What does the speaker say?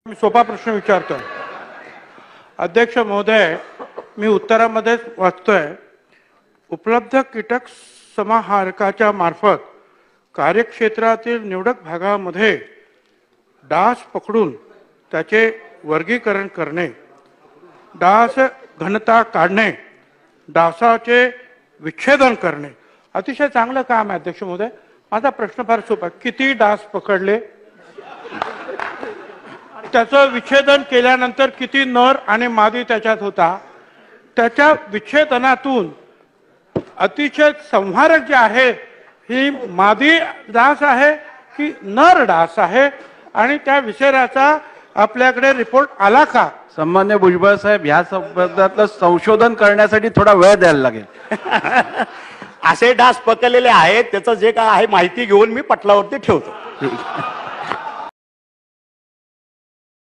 मी सोपा प्रश्न विचारतोय. अध्यक्ष महोदय, मी उत्तरामध्येच वाचतोय, उपलब्ध कीटक समाहारकाच्या मार्फत कार्यक्षेत्रातील निवडक भागामध्ये डास पकडून त्याचे वर्गीकरण करणे, डास घनता काढणे, डासाचे विच्छेदन करणे अतिशय चांगलं काम आहे. अध्यक्ष महोदय, माझा प्रश्न फार सोपा, किती डास पकडले, त्याचं विच्छेदन केल्यानंतर किती नर आणि मादी त्याच्यात होता, त्याच्या विच्छेदनातून अतिशय संहारक जे आहे ही मादी डास आहे की नर डास आहे, आणि त्या विषयाचा आपल्याकडे रिपोर्ट आला का? सन्मान्य भुजबळ साहेब, ह्या संबंधातलं संशोधन करण्यासाठी थोडा वेळ द्यायला लागेल. असे डास पकडलेले आहेत, त्याचं जे काय आहे माहिती घेऊन मी पटलावरती ठेवतो.